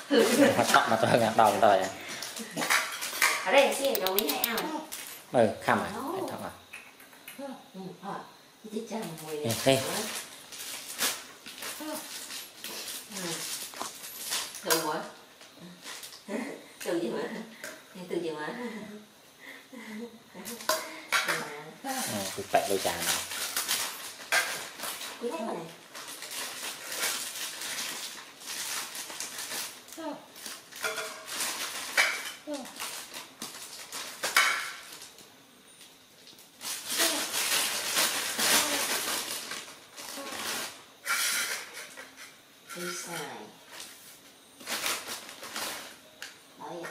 cọ mà tôi ngạc đầu rồi ở đây xin cho mình hay ao khăm à thật à đây từ quá từ gì mà tôi bẹ đôi trà nào quý này đi xài đấy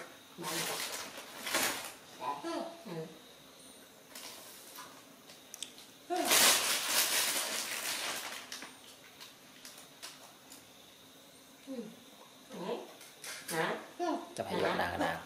cho phải dọn đàng nào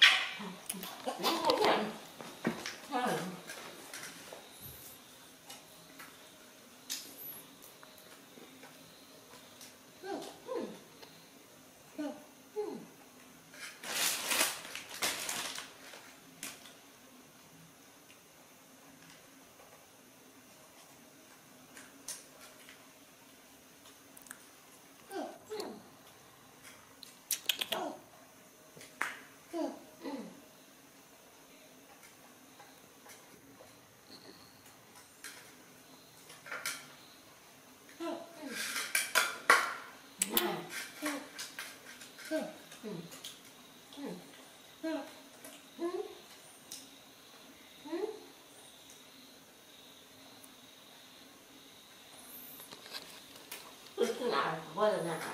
cái nào bao giờ nào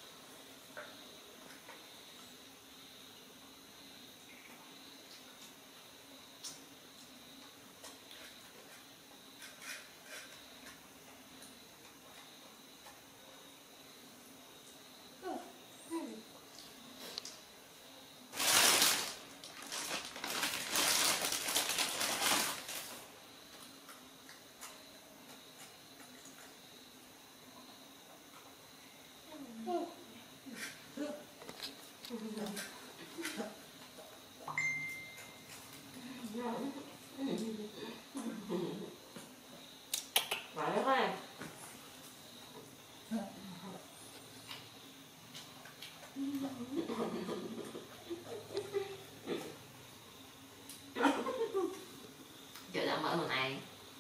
Trời đã mở một này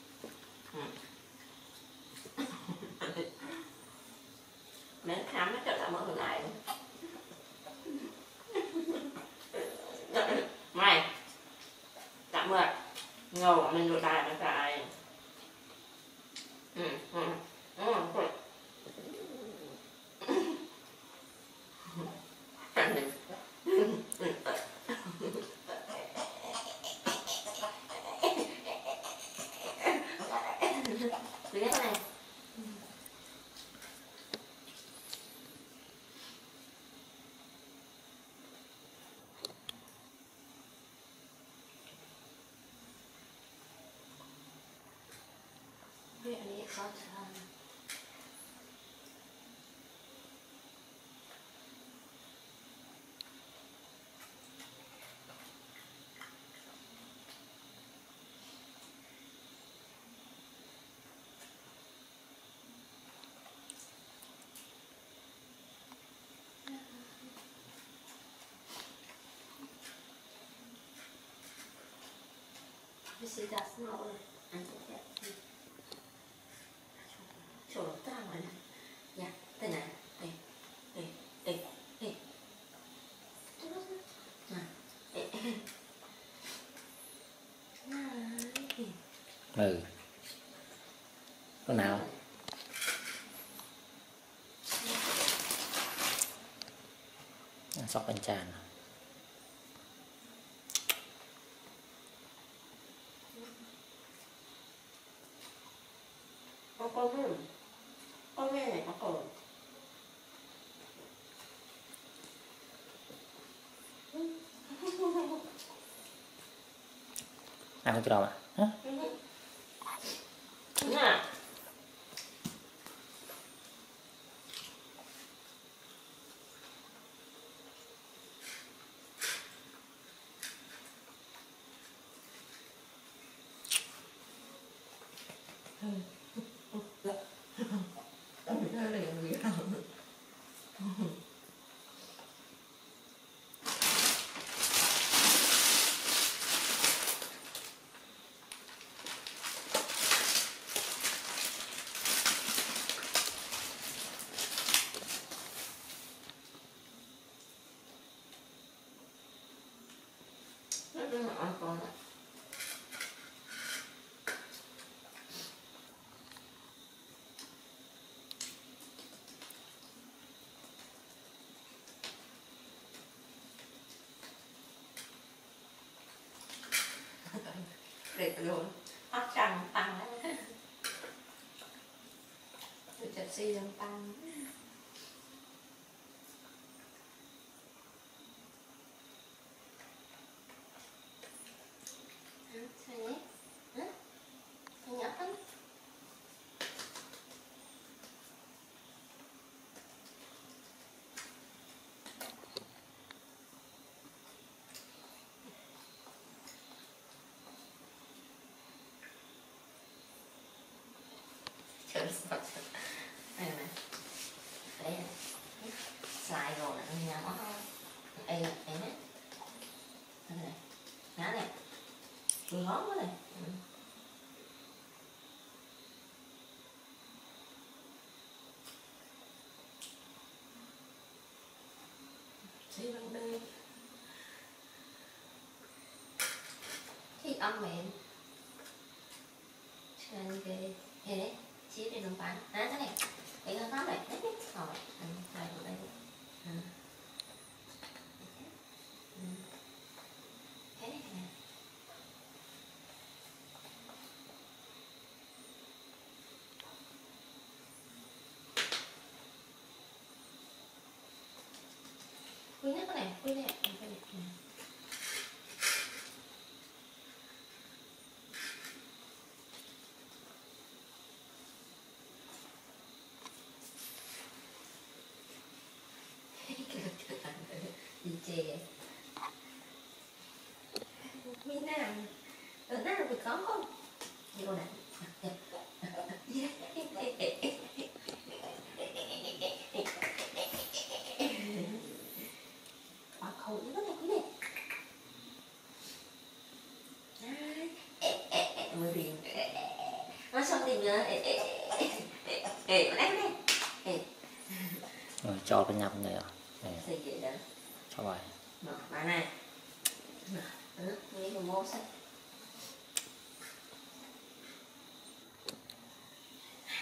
mẹ khám nó trời đã mở một này mày tạm rồi ngầu mình đồ tài mà xài cái nàyอันนี้เขาจะไม่ใช่ดัสโน่เลยอันนี้chỗ ta ngoài này nha đây này đây đây đây đây con nào sóc bánh tràn con nghe này có cồn ăn cái đâu ạ nè Nó cứ ngọn con đó. Đẹp luôn. óc trăng tăng đấy. Tôi chặt xi lông tăng. Sao nhé? Hả? Sao nhỏ lắm? Trời sập. Đây này. Đây này. Xài rồi nè, nhỏ hơn. Đây này, đây này. Đây này. Ngã này. Ngón quá này. Xí lông đê. Thì âm miệng. Trên cái đây đấy, chia đi đồng bán. Đấy thế này. Đấy nó có này, đấy. Rồi, đây vào đây. Thế này nè. Quy nhất cái này, quy này, cái này. Đi chè. Như nào? Ở nào bị có không? Vô nè. Bà khổ quá này quý này. Mới điên. Nó xong tìm nữa. Đây này. Rồi cho cái nhầm này à. Thì vậy đó. Cho vào. Bà này. Nghĩ mà mua sách.